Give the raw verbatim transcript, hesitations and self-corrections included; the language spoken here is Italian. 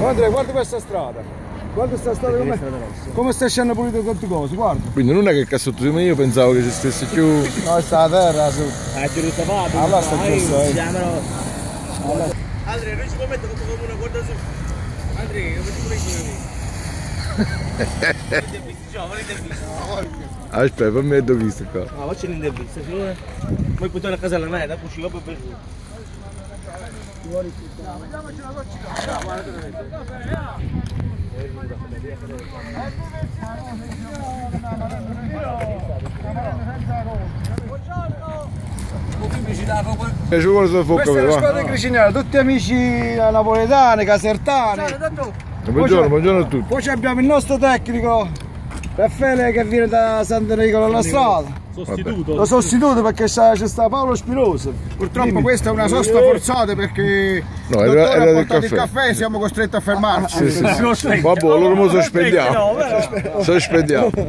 Andrea, guarda questa strada. Guarda questa strada come, come sta scendendo pulito tutte cose, guarda. Quindi non è che qua sotto di me io pensavo che ci stesse più. No, sta a terra su. Ah, giù di sabato. Allora sta giusto, eh. Andrea, noi ci può mettere come una guarda su. Andrea, non ci puoi Aspetta, per me è dove visto qua. Ah, faccio l'intervista, signore. Poi portare a casa la meta, poi ci va per giù. E ci vuole solo fuoco, questa è la va. squadra di Criciniano, tutti amici napoletani, casertani. Buongiorno, buongiorno a tutti. Poi abbiamo il nostro tecnico Raffaele che viene da Sant'Enrico alla strada. Sostituto. Lo sostituto perché c'è sta Paolo Spinoso. Purtroppo Dimmi. Questa è una sosta forzata perché no, il era, era ha del portato caffè. il caffè e siamo costretti a fermarci. Sì, sì, sì. Vabbè, allora mo sospendiamo. Sospendiamo.